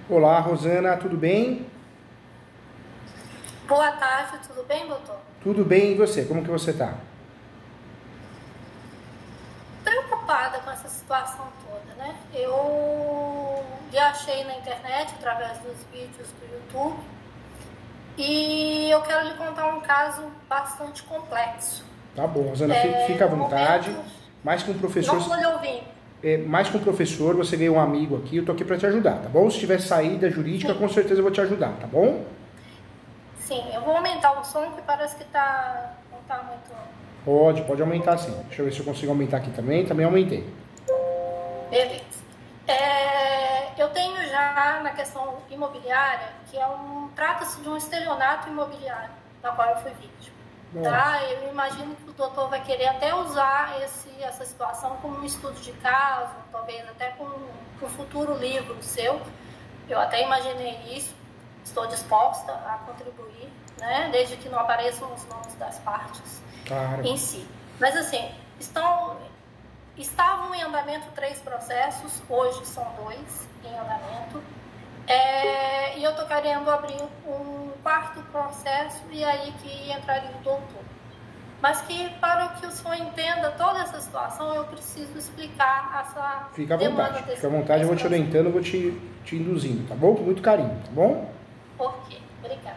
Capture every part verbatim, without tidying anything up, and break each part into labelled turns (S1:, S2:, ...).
S1: Olá, Rosana, tudo bem?
S2: Boa tarde, tudo bem, doutor?
S1: Tudo bem, e você? Como que você tá?
S2: Preocupada com essa situação toda, né? Eu já achei na internet, através dos vídeos do YouTube, e eu quero lhe contar um caso bastante complexo.
S1: Tá bom, Rosana,
S2: É,
S1: fica à
S2: no
S1: vontade.
S2: momento,
S1: Mais que um professor,
S2: não estou lhe ouvindo.
S1: é, mais que um professor, você ganhou um amigo aqui, eu tô aqui para te ajudar, tá bom? Se tiver saída jurídica,
S2: Sim.
S1: com certeza eu vou te ajudar, tá bom?
S2: Sim, eu vou aumentar o som, que parece que tá, não está muito...
S1: Pode, pode aumentar sim. Deixa eu ver se eu consigo aumentar aqui também. Também aumentei.
S2: Beleza. É, eu tenho já na questão imobiliária, que é um, trata-se de um estelionato imobiliário, da qual eu fui vítima. Tá? Eu imagino que o doutor vai querer até usar esse, essa situação como um estudo de caso, talvez até com um futuro livro seu. Eu até imaginei isso, estou disposta a contribuir, né? Desde que não apareçam os nomes das partes
S1: Claro.
S2: em si. Mas assim, estão, estavam em andamento três processos, hoje são dois em andamento. É, e eu estou querendo abrir um quarto processo e aí que entraria o doutor. Mas que para que o senhor entenda toda essa situação, eu preciso explicar essa
S1: Fica à
S2: demanda
S1: vontade.
S2: desse
S1: Fica à vontade, eu vou te orientando, eu vou te, te induzindo, tá bom? Com muito carinho, tá bom?
S2: Ok, obrigada.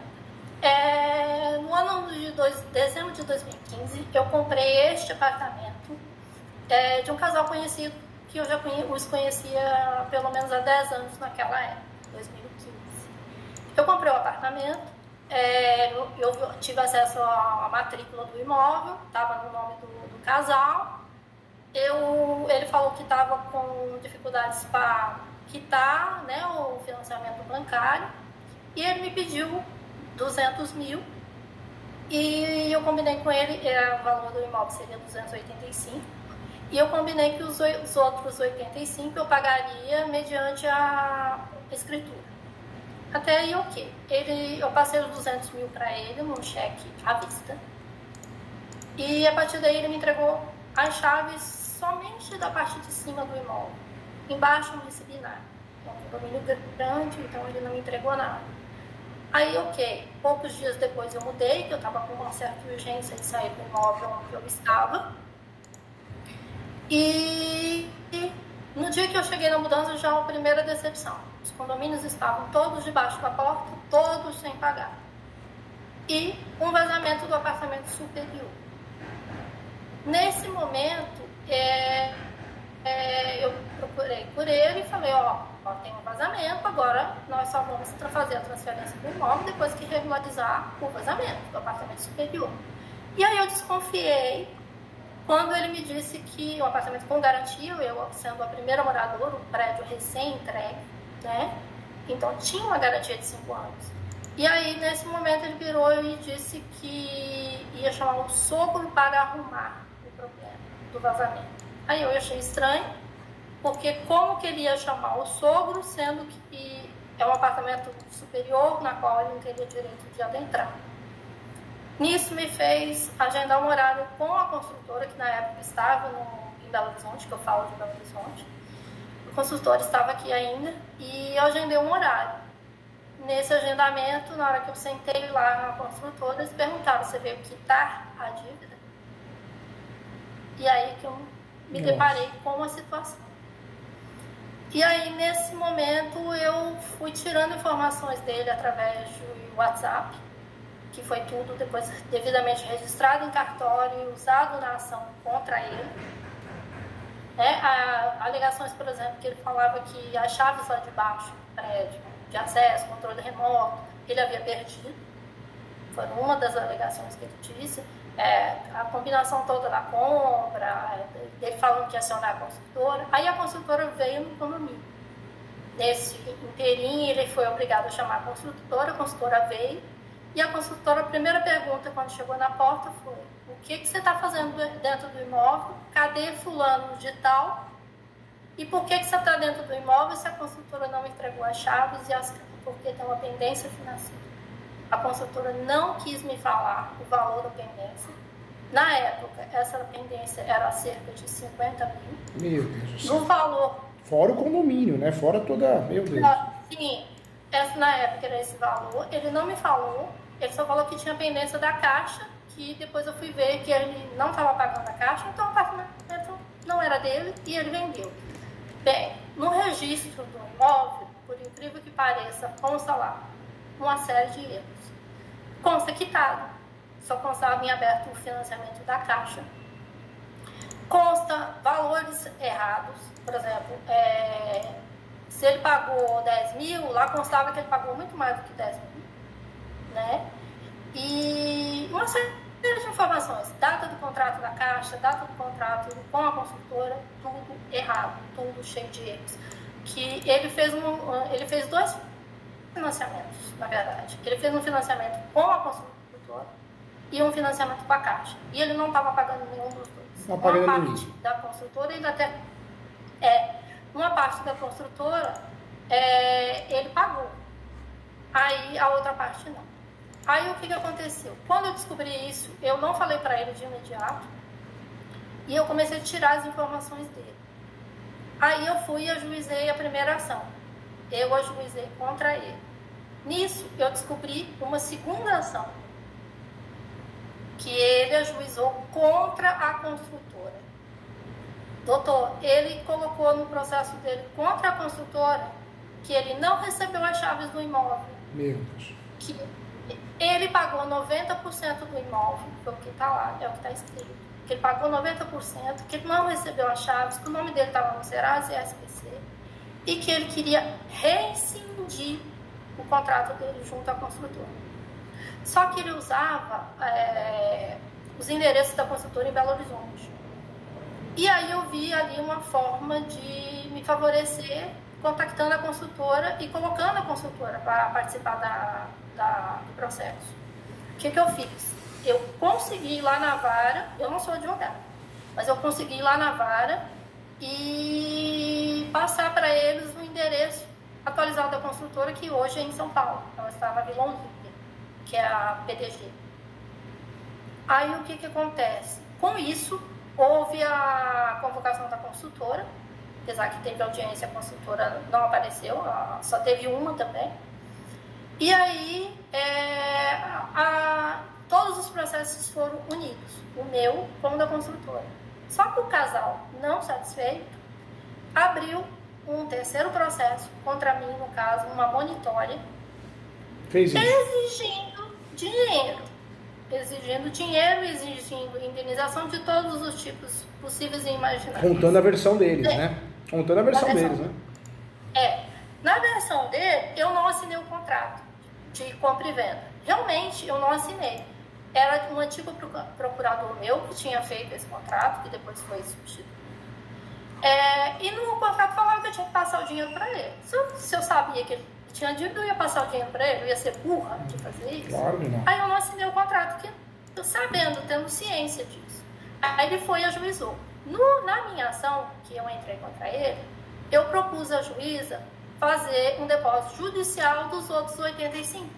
S2: É, no ano de dois, dezembro de dois mil e quinze, eu comprei este apartamento é, de um casal conhecido que eu já conhe, os conhecia há pelo menos há dez anos naquela época, dois mil e quinze. Eu comprei o apartamento, é, eu, eu tive acesso à matrícula do imóvel, estava no nome do, do casal. Eu, ele falou que estava com dificuldades para quitar, né, o financiamento bancário, e ele me pediu duzentos mil, e eu combinei com ele, é, o valor do imóvel seria duzentos e oitenta e cinco, e eu combinei que os, os outros oitenta e cinco eu pagaria mediante a escritura. Até aí, ok. Ele, eu passei os duzentos mil para ele num cheque à vista, e a partir daí ele me entregou as chaves somente da parte de cima do imóvel. Embaixo não recebi nada. É um condomínio grande, então ele não me entregou nada. Aí, ok, poucos dias depois eu mudei, que eu estava com uma certa urgência de sair do imóvel onde eu estava. E no dia que eu cheguei na mudança, já a primeira decepção. Os condomínios estavam todos debaixo da porta, todos sem pagar. E um vazamento do apartamento superior. Nesse momento, é, é, eu procurei por ele e falei, ó, ó, tem um vazamento, agora nós só vamos fazer a transferência do imóvel depois que regularizar o vazamento do apartamento superior. E aí eu desconfiei quando ele me disse que o apartamento com garantia, eu sendo a primeira moradora, um prédio recém-entregue, né? Então tinha uma garantia de cinco anos. E aí, nesse momento, ele virou e disse que ia chamar o sogro para arrumar o problema do vazamento. Aí eu achei estranho, porque como que ele ia chamar o sogro, sendo que é um apartamento superior, na qual ele não teria direito de adentrar. Nisso me fez agendar um horário com a construtora, que na época estava no, em Belo Horizonte, que eu falo de Belo Horizonte. O consultor estava aqui ainda, e eu agendei um horário. Nesse agendamento, na hora que eu sentei lá na construtora, eles perguntaram, você veio quitar a dívida? E aí que eu me
S1: Nossa.
S2: deparei com a situação. E aí, nesse momento, eu fui tirando informações dele através do WhatsApp, que foi tudo depois devidamente registrado em cartório e usado na ação contra ele. Né? Há alegações, por exemplo, que ele falava que as chaves lá de baixo do prédio, de acesso, controle remoto, ele havia perdido. Foi uma das alegações que ele disse. É, a combinação toda da compra, ele falando que ia acionar a consultora. Aí a consultora veio no condomínio. Nesse inteirinho, ele foi obrigado a chamar a consultora, a consultora veio. E a consultora, a primeira pergunta quando chegou na porta foi: o que, que você está fazendo dentro do imóvel? Cadê fulano de tal? E por que, que você está dentro do imóvel se a consultora não entregou as chaves e as, porque tem uma pendência financeira? A consultora não quis me falar o valor da pendência. Na época, essa pendência era cerca de cinquenta mil.
S1: Meu Deus do céu.
S2: No valor...
S1: Fora o condomínio, né? Fora toda... Meu Deus.
S2: Sim. essa, na época era esse valor, ele não me falou, ele só falou que tinha pendência da Caixa, que depois eu fui ver que ele não estava pagando a Caixa, então o apartamento não era dele e ele vendeu. Bem, no registro do imóvel, por incrível que pareça, consta lá uma série de erros. Consta quitado, só constava em aberto o financiamento da Caixa. Consta valores errados, por exemplo, é, se ele pagou dez mil, lá constava que ele pagou muito mais do que dez mil, né? E uma série de informações, data do contrato da Caixa, data do contrato com a construtora, tudo errado, tudo cheio de erros. Que ele fez, um, ele fez dois financiamentos, na verdade. Ele fez um financiamento com a construtora e um financiamento com a Caixa. E ele não estava pagando nenhum dos dois.
S1: Não
S2: uma
S1: pagando
S2: parte
S1: nenhum.
S2: da construtora, ele até... É, uma parte da construtora, é, ele pagou. Aí, a outra parte não. Aí, o que, que aconteceu? Quando eu descobri isso, eu não falei para ele de imediato. E eu comecei a tirar as informações dele. Aí, eu fui e ajuizei a primeira ação. Eu ajuizei contra ele. Nisso, eu descobri uma segunda ação, que ele ajuizou contra a construtora. Doutor, ele colocou no processo dele contra a construtora que ele não recebeu as chaves do imóvel.
S1: Meu Deus.
S2: Que ele pagou noventa por cento do imóvel, foi o que está lá, é o que está escrito. Que ele pagou noventa por cento, que ele não recebeu as chaves, que o nome dele estava no Serasa e S P C, e que ele queria rescindir o contrato dele junto à construtora. Só que ele usava é, os endereços da construtora em Belo Horizonte. E aí eu vi ali uma forma de me favorecer contactando a construtora e colocando a construtora para participar da, da, do processo. O que, que eu fiz? Eu consegui ir lá na vara, eu não sou advogada, mas eu consegui ir lá na vara e passar para eles o endereço atualizado da construtora, que hoje é em São Paulo. Ela está na Vila Olímpia, que é a P D G. Aí o que, que acontece? Com isso, houve a convocação da construtora, apesar que teve audiência, a construtora não apareceu, só teve uma também. E aí, é, a, a, todos os processos foram unidos, o meu com o da construtora. Só que o casal, não satisfeito, abriu um terceiro processo contra mim, no caso, uma monitória,
S1: Fez isso.
S2: exigindo dinheiro. Exigindo dinheiro, exigindo indenização de todos os tipos possíveis e imagináveis.
S1: Contando a versão deles,
S2: É.
S1: né? Contando a versão,
S2: versão
S1: deles, né?
S2: É. Na versão dele, eu não assinei o contrato de compra e venda. Realmente, eu não assinei. Era um antigo procurador meu que tinha feito esse contrato, que depois foi substituído. É, e no contrato falava que eu tinha que passar o dinheiro para ele. Se eu, se eu sabia que ele tinha dívida, eu ia passar o dinheiro para ele, eu ia ser burra de fazer isso.
S1: Claro que não.
S2: Aí eu não assinei o contrato, que eu sabendo, tendo ciência disso. Aí ele foi e ajuizou. No, na minha ação, que eu entrei contra ele, eu propus à juíza fazer um depósito judicial dos outros oitenta e cinco.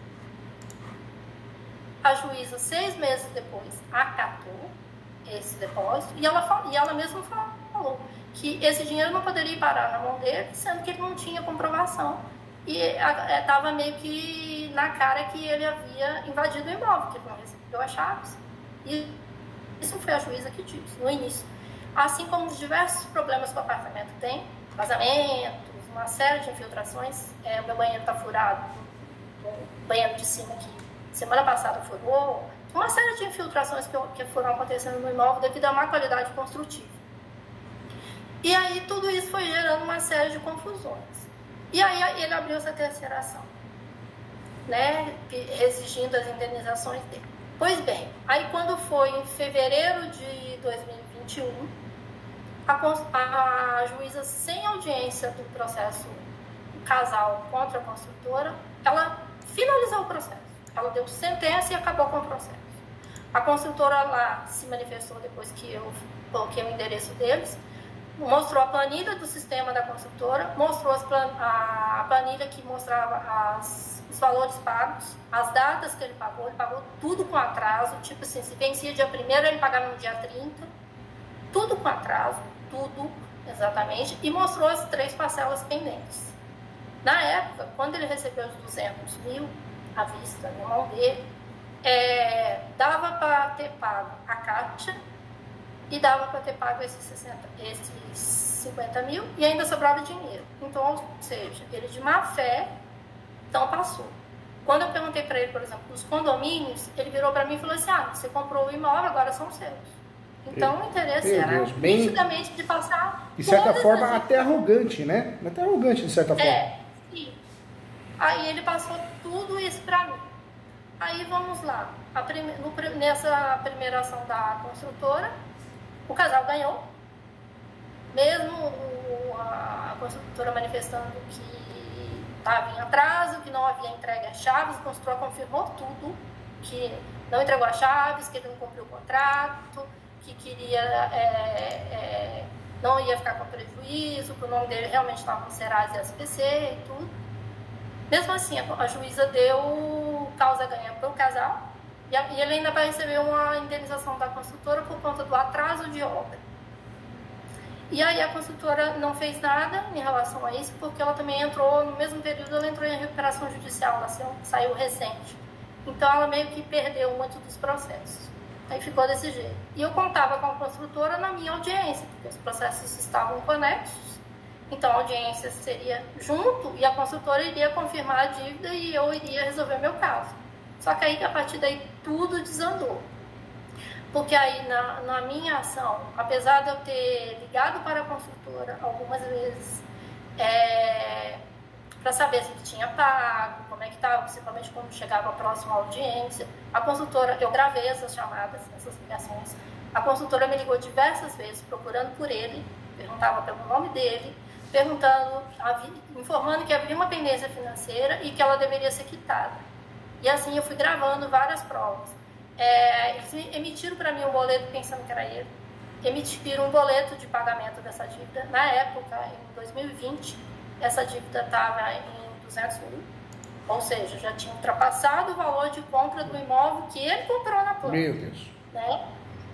S2: A juíza, seis meses depois, acatou esse depósito e ela, e ela mesma falou que esse dinheiro não poderia parar na mão dele, sendo que ele não tinha comprovação. E estava meio que na cara que ele havia invadido o imóvel, que ele não recebeu as chaves. E isso foi a juíza que disse, no início. Assim como os diversos problemas que o apartamento tem, vazamentos, uma série de infiltrações. É, o meu banheiro está furado, o banheiro de cima aqui, semana passada furou. Uma série de infiltrações que, que foram acontecendo no imóvel devido à má qualidade construtiva. E aí tudo isso foi gerando uma série de confusões. E aí ele abriu essa terceira ação, né, exigindo as indenizações dele. Pois bem, aí quando foi em fevereiro de dois mil e vinte e um, a, a juíza, sem audiência do processo do casal contra a construtora, ela finalizou o processo. Ela deu sentença e acabou com o processo. A construtora lá se manifestou depois que eu coloquei o endereço deles, mostrou a planilha do sistema da construtora, mostrou as plan a planilha que mostrava as, os valores pagos, as datas que ele pagou, ele pagou tudo com atraso, tipo assim, se vencia dia primeiro, ele pagava no dia trinta, tudo com atraso, tudo exatamente, e mostrou as três parcelas pendentes. Na época, quando ele recebeu os duzentos mil à vista, na mão dele, é, dava para ter pago a Caixa e dava para ter pago esses, sessenta, esses cinquenta mil e ainda sobrava dinheiro. Então, ou seja, ele de má fé, então passou. Quando eu perguntei para ele, por exemplo, os condomínios, ele virou para mim e falou assim, ah, você comprou o imóvel, agora são seus. Então, o interesse
S1: Meu
S2: era
S1: Deus, bem...
S2: nitidamente de passar...
S1: De certa forma,
S2: as...
S1: até arrogante, né? Até arrogante, de certa forma.
S2: É, sim. Aí ele passou tudo isso para mim. Aí, vamos lá. A prime... no... Nessa primeira ação da construtora, o casal ganhou. Mesmo o... a construtora manifestando que estava em atraso, que não havia entregue as chaves, o construtor confirmou tudo, que não entregou as chaves, que ele não cumpriu o contrato, que queria, é, é, não ia ficar com prejuízo, que o nome dele realmente estava no Serasa e S P C e tudo. Mesmo assim, a, a juíza deu causa ganha para o casal e, a, e ele ainda vai receber uma indenização da construtora por conta do atraso de obra. E aí a construtora não fez nada em relação a isso, porque ela também entrou, no mesmo período, ela entrou em recuperação judicial, ela saiu recente. Então ela meio que perdeu muito dos processos. Aí ficou desse jeito. E eu contava com a construtora na minha audiência, porque os processos estavam conexos. Então a audiência seria junto e a construtora iria confirmar a dívida e eu iria resolver meu caso. Só que aí, a partir daí, tudo desandou. Porque aí, na, na minha ação, apesar de eu ter ligado para a construtora algumas vezes, é, para saber se ele tinha pago, como é que estava, principalmente quando chegava a próxima audiência, a consultora, eu gravei essas chamadas, essas ligações, a consultora me ligou diversas vezes, procurando por ele, perguntava pelo nome dele, perguntando, informando que havia uma pendência financeira e que ela deveria ser quitada. E assim, eu fui gravando várias provas. É, eles emitiram para mim um boleto pensando que era ele, emitiram um boleto de pagamento dessa dívida. Na época, em dois mil e vinte, essa dívida estava em duzentos mil, ou seja, já tinha ultrapassado o valor de compra do imóvel que ele comprou na planta.
S1: Meu Deus.
S2: Né?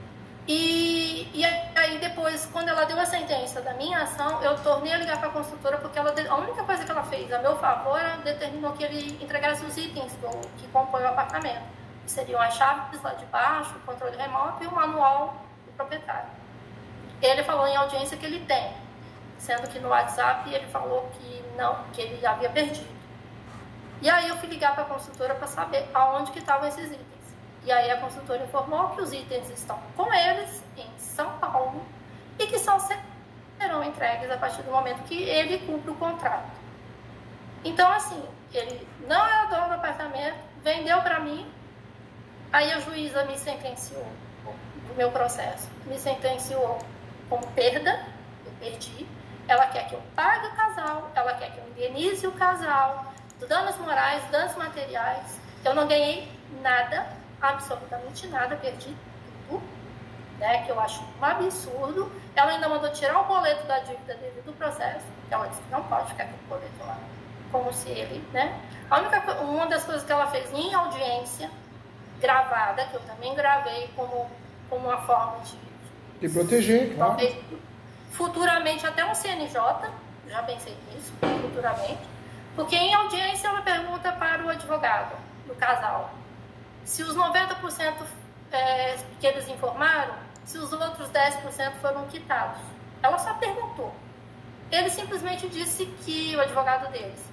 S2: E, e aí depois, quando ela deu a sentença da minha ação, eu tornei a ligar para a construtora, porque ela, a única coisa que ela fez a meu favor, ela determinou que ele entregasse os itens do, que compõem o apartamento. Seriam as chaves lá de baixo, o controle remoto e o manual do proprietário. Ele falou em audiência que ele tem, sendo que no WhatsApp ele falou que não, que ele havia perdido. E aí eu fui ligar para a consultora para saber aonde que estavam esses itens. E aí a consultora informou que os itens estão com eles em São Paulo e que só serão entregues a partir do momento que ele cumpre o contrato. Então, assim, ele não era dono do apartamento, vendeu para mim. Aí a juíza me sentenciou, no meu processo, me sentenciou com perda, eu perdi. Ela quer que eu pague o casal, ela quer que eu indenize o casal, danos morais, danos materiais. Eu não ganhei nada, absolutamente nada, perdi tudo, né, que eu acho um absurdo. Ela ainda mandou tirar o boleto da dívida dele do processo, ela disse que não pode ficar com o boleto lá, como se ele, né. A única, uma das coisas que ela fez em audiência, gravada, que eu também gravei como, como uma forma de...
S1: De proteger, claro.
S2: Talvez futuramente até um C N J, já pensei nisso, futuramente, porque em audiência ela pergunta para o advogado do casal se os noventa por cento é, que eles informaram, se os outros dez por cento foram quitados. Ela só perguntou. Ele simplesmente disse que, o advogado deles,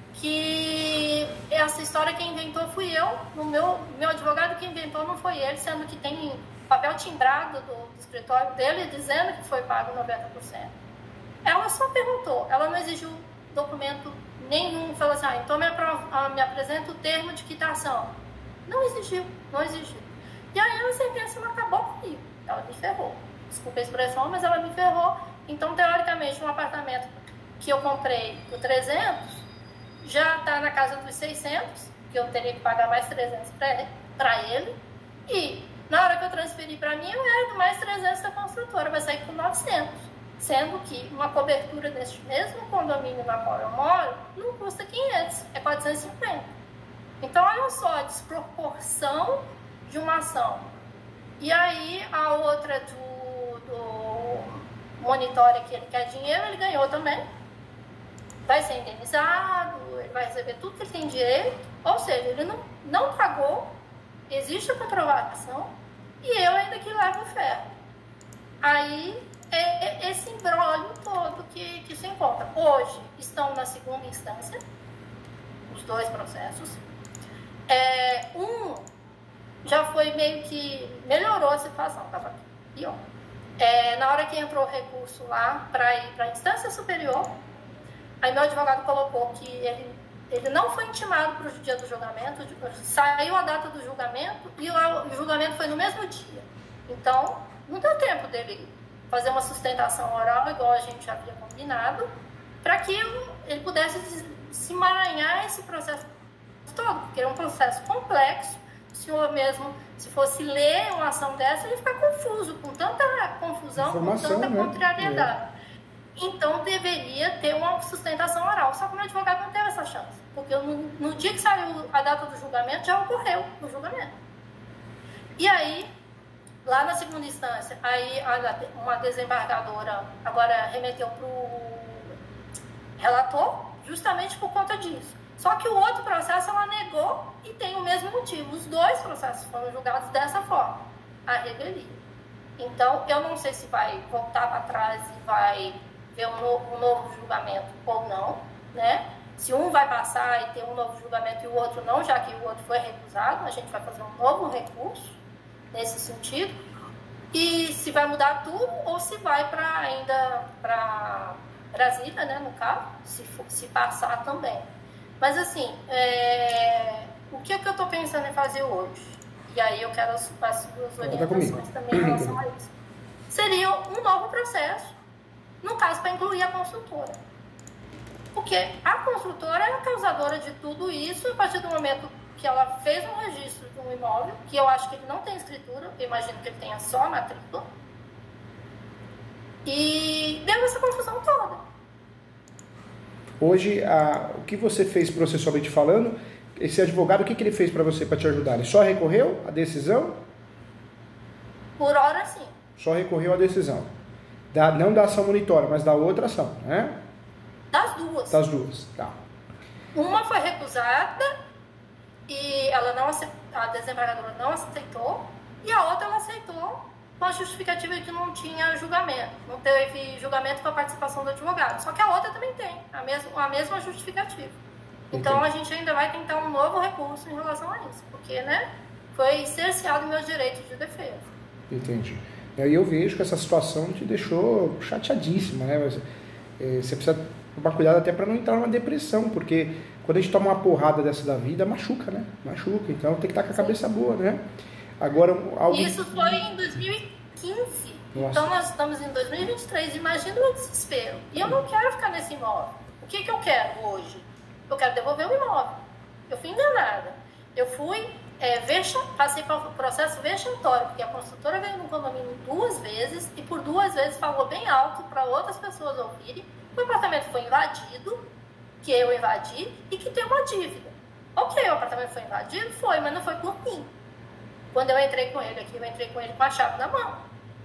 S2: que essa história quem inventou fui eu, no meu, meu advogado que inventou não foi ele, sendo que tem papel timbrado do, do escritório dele dizendo que foi pago noventa por cento. Ela só perguntou, ela não exigiu documento nenhum, falou assim, ah, então me, apro- me apresenta o termo de quitação. Não exigiu, não exigiu. E aí a sentença não acabou comigo, ela me ferrou. Desculpa a expressão, mas ela me ferrou. Então, teoricamente, um apartamento que eu comprei por trezentos já está na casa dos seiscentos, que eu teria que pagar mais trezentos para ele, e na hora que eu transferi para mim, eu herdo mais trezentos da construtora, vai sair com novecentos, sendo que uma cobertura deste mesmo condomínio na qual eu moro não custa quinhentos, é quatrocentos e cinquenta. Então, olha só a desproporção de uma ação. E aí, a outra do, do Monitória, que ele quer dinheiro, ele ganhou também. vai ser indenizado, ele vai receber tudo que ele tem direito, ou seja, ele não, não pagou, existe a comprovação, e eu ainda que levo o ferro. Aí, é, é esse imbróglio todo que, que se encontra. Hoje, estão na segunda instância, os dois processos. É, um já foi meio que melhorou a situação, estava pior. É, na hora que entrou o recurso lá para ir para a instância superior, aí meu advogado colocou que ele, ele não foi intimado para o dia do julgamento, saiu a data do julgamento e o, o julgamento foi no mesmo dia. Então, não deu tempo dele fazer uma sustentação oral, igual a gente já havia combinado, para que ele pudesse se emaranhar esse processo todo, porque é um processo complexo. O senhor mesmo, se fosse ler uma ação dessa, ele ia ficar confuso, com tanta confusão,
S1: Informação,
S2: com tanta
S1: né?
S2: contrariedade.
S1: É.
S2: Então, deveria ter uma sustentação oral. Só que o meu advogado não teve essa chance. Porque no, no dia que saiu a data do julgamento, já ocorreu o julgamento. E aí, lá na segunda instância, aí uma desembargadora agora remeteu para o relator, justamente por conta disso. Só que o outro processo ela negou e tem o mesmo motivo. Os dois processos foram julgados dessa forma, a revelia. Então, eu não sei se vai voltar para trás e vai ver um novo, um novo julgamento ou não, né? Se um vai passar e ter um novo julgamento e o outro não, já que o outro foi recusado, a gente vai fazer um novo recurso nesse sentido. E se vai mudar tudo ou se vai para ainda para Brasília, né, no caso, se, for, se passar também. Mas assim, é... o que, é que eu estou pensando em fazer hoje? E aí eu quero as, as suas orientações também em relação a isso. Seria um novo processo, no caso, para incluir a construtora. Porque a construtora é a causadora de tudo isso, a partir do momento que ela fez um registro de um imóvel, que eu acho que ele não tem escritura, eu imagino que ele tenha só a matrícula, e deu essa confusão toda.
S1: Hoje, a, o que você fez processualmente falando, esse advogado, o que, que ele fez para você, para te ajudar? Ele só recorreu à decisão?
S2: Por hora, sim.
S1: Só recorreu à decisão. Da, não da ação monitória, mas da outra ação, né?
S2: Das duas.
S1: Das duas, tá.
S2: Uma foi recusada e ela não aceitou, a desembargadora não aceitou, e a outra ela aceitou com a justificativa de que não tinha julgamento, não teve julgamento com a participação do advogado. Só que a outra também tem a mesma, a mesma justificativa. Então Entendi. A gente ainda vai tentar um novo recurso em relação a isso, porque, né, foi cerceado meus direitos de defesa.
S1: Entendi. E aí eu vejo que essa situação te deixou chateadíssima, né? Mas, é, você precisa tomar cuidado até para não entrar numa depressão, porque quando a gente toma uma porrada dessa da vida, machuca, né? Machuca. Então tem que estar com a cabeça boa, né? Agora, algo...
S2: Isso foi em dois mil e quinze.
S1: Nossa.
S2: Então nós estamos em dois mil e vinte e três. Imagina o desespero. E eu não quero ficar nesse imóvel. O que, que eu quero hoje? Eu quero devolver o imóvel. Eu fui enganada. Eu fui, é, vexa, passei pelo processo vexatório, porque a construtora veio no condomínio duas vezes e por duas vezes falou bem alto para outras pessoas ouvirem. O apartamento foi invadido, que eu invadi, e que tem uma dívida. Ok, o apartamento foi invadido? Foi, mas não foi por mim. Quando eu entrei com ele aqui, eu entrei com ele com a chave na mão.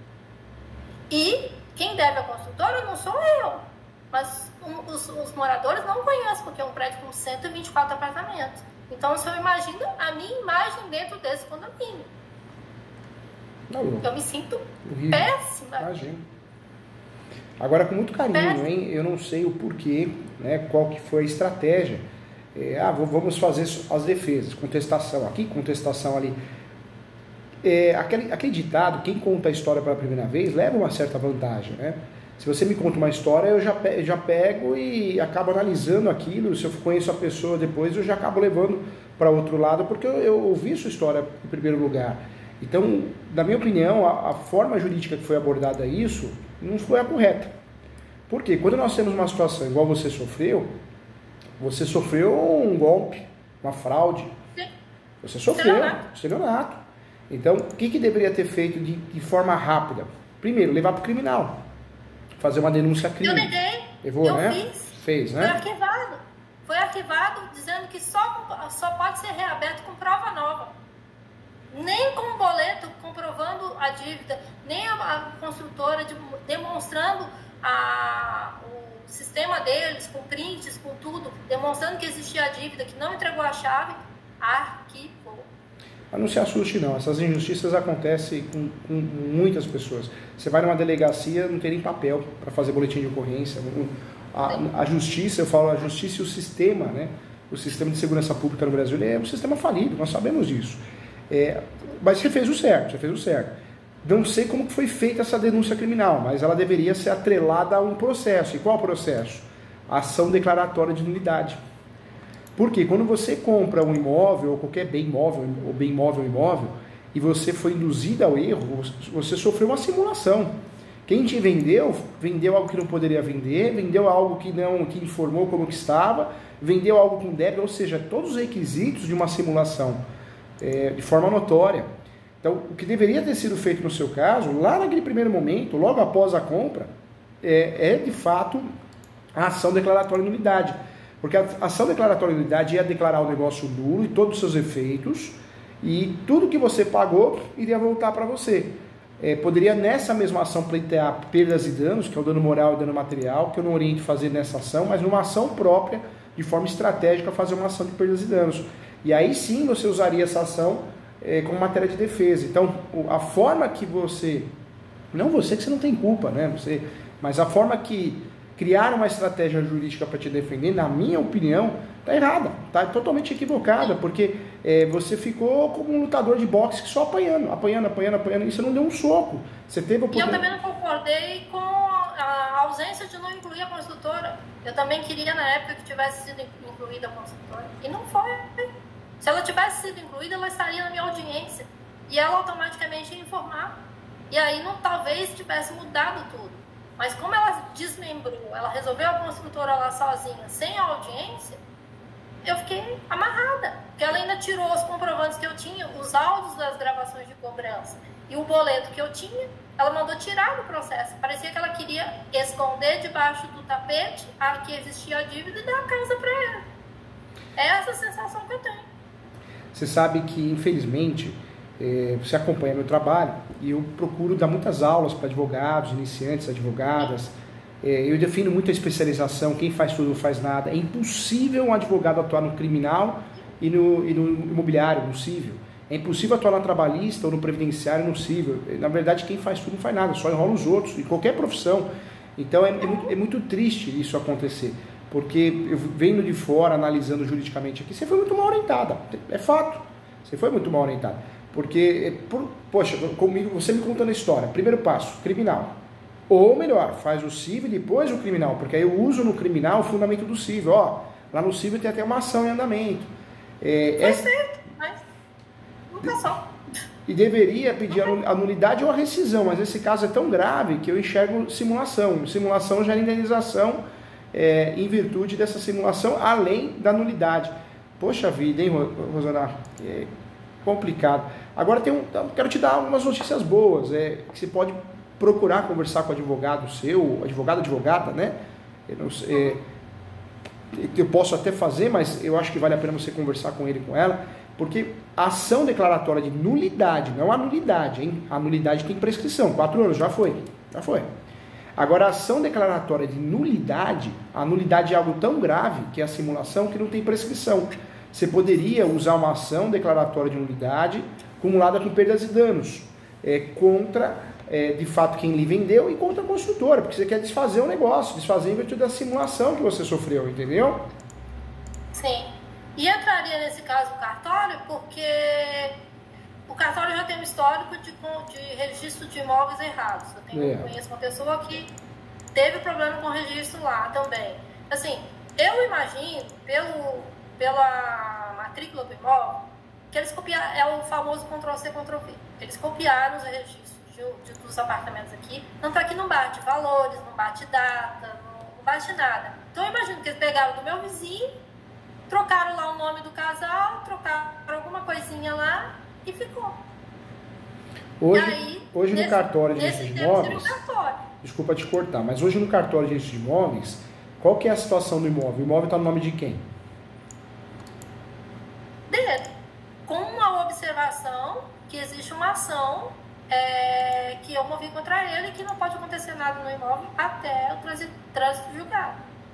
S2: E quem deve a construtora não sou eu. Mas um, os, os moradores não conhecem, porque é um prédio com cento e vinte e quatro apartamentos. Então, se eu imagino a minha imagem dentro desse condomínio. Não, eu me sinto horrível. Péssima.
S1: Imagina. Agora, com muito carinho, Péssima. hein? Eu não sei o porquê, né? Qual que foi a estratégia. É, ah, vamos fazer as defesas, contestação aqui, contestação ali. É, aquele, aquele ditado, quem conta a história pela primeira vez, leva uma certa vantagem, né? Se você me conta uma história, eu já, pe já pego e acabo analisando aquilo. Se eu conheço a pessoa depois, eu já acabo levando para outro lado, porque eu, eu ouvi sua história em primeiro lugar. Então, na minha opinião, a, a forma jurídica que foi abordada isso não foi a correta. Por quê? Quando nós temos uma situação igual você sofreu, você sofreu um golpe, uma fraude.
S2: Sim.
S1: Você sofreu, estelionato. Então, o que, que deveria ter feito de, de forma rápida? Primeiro, levar para o criminal. Fazer uma denúncia crime.
S2: Eu neguei.
S1: Levou,
S2: eu
S1: né?
S2: fiz.
S1: Fez, né?
S2: Foi arquivado. Foi arquivado dizendo que só, só pode ser reaberto com prova nova. Nem com boleto comprovando a dívida, nem a, a construtora de, demonstrando a, o sistema sistema deles, com prints, com tudo, demonstrando que existia a dívida, que não entregou a chave, arquivou.
S1: Mas não se assuste não, essas injustiças acontecem com, com muitas pessoas. Você vai numa delegacia, não tem nem papel para fazer boletim de ocorrência. A, a justiça, eu falo a justiça e o sistema, né? O sistema de segurança pública no Brasil ele é um sistema falido, nós sabemos disso. É, mas você fez o certo, você fez o certo. Não sei como foi feita essa denúncia criminal, mas ela deveria ser atrelada a um processo. E qual processo? A ação declaratória de nulidade. Porque quando você compra um imóvel, ou qualquer bem imóvel, ou bem imóvel ou imóvel, e você foi induzido ao erro, você sofreu uma simulação. Quem te vendeu, vendeu algo que não poderia vender, vendeu algo que não, que informou como que estava, vendeu algo com débito, ou seja, todos os requisitos de uma simulação, é, de forma notória. Então, o que deveria ter sido feito no seu caso, lá naquele primeiro momento, logo após a compra, é, é de fato a ação declaratória de nulidade. Porque a ação declaratória de nulidade ia declarar o negócio nulo e todos os seus efeitos, e tudo que você pagou iria voltar para você. É, poderia nessa mesma ação pleitear perdas e danos, que é o dano moral e dano material, que eu não oriento fazer nessa ação, mas numa ação própria, de forma estratégica, fazer uma ação de perdas e danos. E aí sim você usaria essa ação é, como matéria de defesa. Então, a forma que você, não você que você não tem culpa, né? Você, mas a forma que criar uma estratégia jurídica para te defender, na minha opinião, está errada, está totalmente equivocada, porque é, você ficou como um lutador de boxe só apanhando, apanhando, apanhando, apanhando, e você não deu um soco. Você teve a
S2: oportunidade... E eu também não concordei com a ausência de não incluir a construtora. Eu também queria, na época, que tivesse sido incluída a construtora, e não foi. Se ela tivesse sido incluída, ela estaria na minha audiência, e ela automaticamente ia informar. E aí, não, talvez, tivesse mudado tudo. Mas como ela desmembrou, ela resolveu a construtora lá sozinha, sem a audiência, eu fiquei amarrada. Porque ela ainda tirou os comprovantes que eu tinha, os áudios das gravações de cobrança e o boleto que eu tinha, ela mandou tirar do processo. Parecia que ela queria esconder debaixo do tapete a que existia a dívida e dar a casa para ela. É essa a sensação que eu tenho.
S1: Você sabe que, infelizmente, é, você acompanha meu trabalho e eu procuro dar muitas aulas para advogados, iniciantes, advogadas. É, eu defino muito a especialização, quem faz tudo não faz nada. É impossível um advogado atuar no criminal e no, e no imobiliário, no civil. É impossível atuar na trabalhista ou no previdenciário, no civil. Na verdade, quem faz tudo não faz nada, só enrola os outros, em qualquer profissão. Então, é, é, muito, é muito triste isso acontecer, porque eu vendo de fora, analisando juridicamente aqui, você foi muito mal orientada, é fato. Você foi muito mal orientada. Porque, por, poxa, comigo, você me contando a história, primeiro passo, criminal. Ou melhor, faz o civil e depois o criminal, porque aí eu uso no criminal o fundamento do civil. Ó, lá no civil tem até uma ação em andamento.
S2: É, Foi é... certo, mas nunca só.
S1: E deveria pedir a nulidade ou a rescisão, mas esse caso é tão grave que eu enxergo simulação. Simulação gera indenização é, em virtude dessa simulação, além da nulidade. Poxa vida, hein, Rosana? É complicado. Agora tem um, quero te dar algumas notícias boas, é, que você pode procurar conversar com o advogado seu, advogado, advogada, né? Eu, não sei, é, eu posso até fazer, mas eu acho que vale a pena você conversar com ele, com ela, porque a ação declaratória de nulidade, não a nulidade, hein? A nulidade tem prescrição, quatro anos, já foi, já foi. Agora, a ação declaratória de nulidade, a nulidade é algo tão grave, que é a simulação, que não tem prescrição. Você poderia usar uma ação declaratória de nulidade acumulada com perdas e danos, é, contra, é, de fato, quem lhe vendeu e contra a construtora, porque você quer desfazer o negócio, desfazer em virtude da simulação que você sofreu, entendeu?
S2: Sim. E entraria nesse caso o cartório, porque o cartório já tem um histórico de, de registro de imóveis errados. Eu tenho, é. conheço uma pessoa que teve problema com o registro lá também. Assim, eu imagino, pelo, pela matrícula do imóvel, que eles copiaram, é o famoso control C, control V. Eles copiaram os registros de, de, dos apartamentos aqui, tanto aqui não bate valores, não bate data, não, não bate nada. Então eu imagino que eles pegaram do meu vizinho, trocaram lá o nome do casal, trocaram alguma coisinha lá e ficou.
S1: Hoje,
S2: e aí,
S1: hoje
S2: nesse,
S1: no cartório de registro de imóveis, desculpa te cortar, mas hoje no cartório de registro de imóveis, qual que é a situação do imóvel? O imóvel está no nome de quem?
S2: Dele. Com uma observação que existe uma ação é, que eu movi contra ele e que não pode acontecer nada no imóvel até o trânsito, trânsito julgado.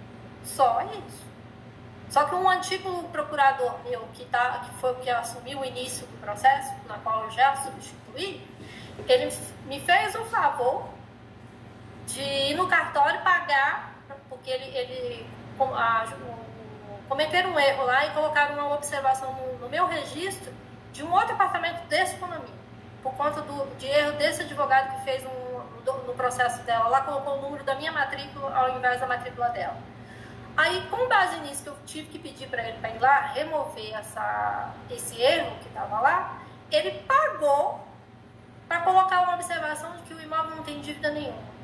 S2: Só isso. Só que um antigo procurador meu, que, tá, que foi o que assumiu o início do processo, na qual eu já substituí, ele me fez o favor de ir no cartório pagar, porque ele, ele a, cometeram um erro lá e colocaram uma observação no, no meu registro de um outro apartamento desse condomínio, por conta do, de erro desse advogado que fez um, no, no processo dela. Lá colocou o número da minha matrícula ao invés da matrícula dela. Aí, com base nisso, que eu tive que pedir para ele para ir lá remover essa, esse erro que estava lá, ele pagou para colocar uma observação de que o imóvel não tem dívida nenhuma.